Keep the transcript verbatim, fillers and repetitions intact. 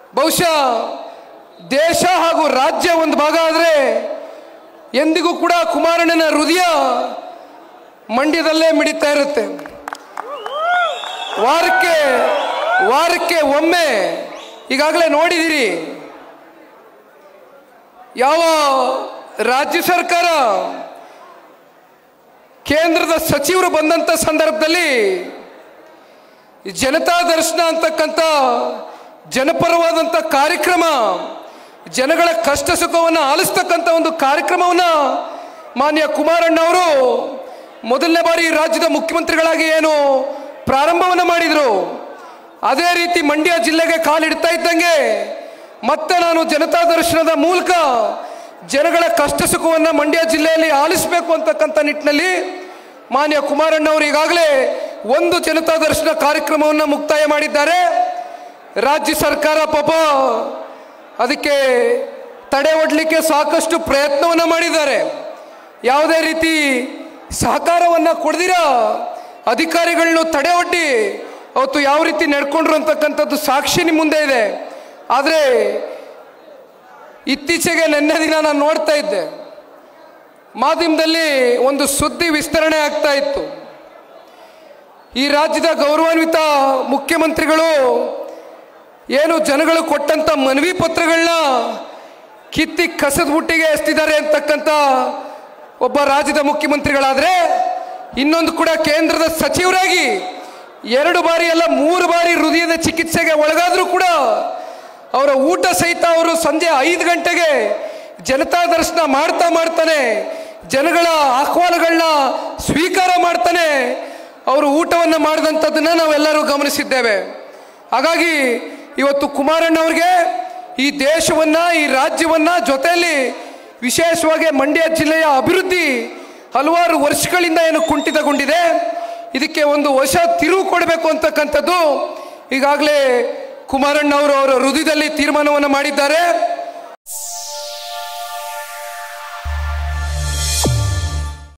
ಬಹುಶಃ ದೇಶ ಹಾಗೂ ರಾಜ್ಯ ಒಂದು ಭಾಗ ಆದರೆ ಎಂದಿಗೂ ಕೂಡ ಕುಮಾರಣ್ಣನ ಹೃದಯ ಮಂಡ್ಯದಲ್ಲೇ ಮಿಡಿತಾ ಇರುತ್ತೆ. ವಾರಕ್ಕೆ ವಾರಕ್ಕೆ ಒಮ್ಮೆ ಈಗಾಗಲೇ ನೋಡಿದಿರಿ, ಯಾವ ರಾಜ್ಯ ಸರ್ಕಾರ ಕೇಂದ್ರದ ಸಚಿವರು ಬಂದಂಥ ಸಂದರ್ಭದಲ್ಲಿ ಜನತಾ ದರ್ಶನ ಅಂತಕ್ಕಂಥ ಜನಪರವಾದಂಥ ಕಾರ್ಯಕ್ರಮ, ಜನಗಳ ಕಷ್ಟ ಸುಖವನ್ನು ಆಲಿಸ್ತಕ್ಕಂಥ ಒಂದು ಕಾರ್ಯಕ್ರಮವನ್ನು ಮಾನ್ಯ ಕುಮಾರಣ್ಣ ಅವರು ಮೊದಲನೇ ಬಾರಿ ರಾಜ್ಯದ ಮುಖ್ಯಮಂತ್ರಿಗಳಾಗಿ ಏನು ಪ್ರಾರಂಭವನ್ನು ಮಾಡಿದರು. ಅದೇ ರೀತಿ ಮಂಡ್ಯ ಜಿಲ್ಲೆಗೆ ಕಾಲಿಡ್ತಾ ಇದ್ದಂಗೆ ಮತ್ತೆ ನಾನು ಜನತಾ ದರ್ಶನದ ಮೂಲಕ ಜನಗಳ ಕಷ್ಟ ಸುಖವನ್ನು ಮಂಡ್ಯ ಜಿಲ್ಲೆಯಲ್ಲಿ ಆಲಿಸಬೇಕು ಅಂತಕ್ಕಂಥ ನಿಟ್ಟಿನಲ್ಲಿ ಮಾನ್ಯ ಕುಮಾರಣ್ಣ ಅವರು ಈಗಾಗಲೇ ಒಂದು ಜನತಾ ದರ್ಶನ ಕಾರ್ಯಕ್ರಮವನ್ನು ಮುಕ್ತಾಯ ಮಾಡಿದ್ದಾರೆ. ರಾಜ್ಯ ಸರ್ಕಾರ ಪಾಪ ಅದಕ್ಕೆ ತಡೆ ಒಡ್ಲಿಕ್ಕೆ ಸಾಕಷ್ಟು ಪ್ರಯತ್ನವನ್ನು ಮಾಡಿದ್ದಾರೆ. ಯಾವುದೇ ರೀತಿ ಸಹಕಾರವನ್ನು ಕೊಡ್ದಿರ ಅಧಿಕಾರಿಗಳನ್ನ ತಡೆ ಒಡ್ಡಿ ಅವತ್ತು ಯಾವ ರೀತಿ ನಡ್ಕೊಂಡ್ರು ಅಂತಕ್ಕಂಥದ್ದು ಸಾಕ್ಷಿ ನಿಮ್ಮ ಮುಂದೆ ಇದೆ. ಆದರೆ ಇತ್ತೀಚೆಗೆ ನಿನ್ನೆ ದಿನ ನಾನು ನೋಡ್ತಾ ಇದ್ದೆ, ಮಾಧ್ಯಮದಲ್ಲಿ ಒಂದು ಸುದ್ದಿ ವಿಸ್ತರಣೆ ಆಗ್ತಾ ಇತ್ತು. ಈ ರಾಜ್ಯದ ಗೌರವಾನ್ವಿತ ಮುಖ್ಯಮಂತ್ರಿಗಳು ಏನು ಜನಗಳು ಕೊಟ್ಟಂಥ ಮನವಿ ಪತ್ರಗಳನ್ನ ಕಿತ್ತಿ ಕಸದ ಬುಟ್ಟಿಗೆ ಎಸ್ತಿದ್ದಾರೆ ಅಂತಕ್ಕಂಥ ಒಬ್ಬ ರಾಜ್ಯದ ಮುಖ್ಯಮಂತ್ರಿಗಳಾದರೆ, ಇನ್ನೊಂದು ಕೂಡ ಕೇಂದ್ರದ ಸಚಿವರಾಗಿ ಎರಡು ಬಾರಿ ಅಲ್ಲ ಮೂರು ಬಾರಿ ಹೃದಯದ ಚಿಕಿತ್ಸೆಗೆ ಒಳಗಾದರೂ ಕೂಡ ಅವರ ಊಟ ಸಹಿತ ಅವರು ಸಂಜೆ ಐದು ಗಂಟೆಗೆ ಜನತಾ ದರ್ಶನ ಮಾಡ್ತಾ ಮಾಡ್ತಾನೆ ಜನಗಳ ಆಹ್ವಾನಗಳನ್ನ ಸ್ವೀಕಾರ ಮಾಡ್ತಾನೆ ಅವರು ಊಟವನ್ನು ಮಾಡಿದಂಥದ್ದನ್ನು ನಾವೆಲ್ಲರೂ ಗಮನಿಸಿದ್ದೇವೆ. ಹಾಗಾಗಿ ಇವತ್ತು ಕುಮಾರಣ್ಣ ಅವ್ರಿಗೆ ಈ ದೇಶವನ್ನು, ಈ ರಾಜ್ಯವನ್ನು, ಜೊತೆಯಲ್ಲಿ ವಿಶೇಷವಾಗಿ ಮಂಡ್ಯ ಜಿಲ್ಲೆಯ ಅಭಿವೃದ್ಧಿ ಹಲವಾರು ವರ್ಷಗಳಿಂದ ಏನು ಕುಂಠಿತಗೊಂಡಿದೆ, ಇದಕ್ಕೆ ಒಂದು ಹೊಸ ತಿರುವು ಕೊಡಬೇಕು ಅಂತಕ್ಕಂಥದ್ದು ಈಗಾಗಲೇ ಕುಮಾರಣ್ಣ ಅವರು ಅವರ ಹೃದಯದಲ್ಲಿ ತೀರ್ಮಾನವನ್ನು ಮಾಡಿದ್ದಾರೆ.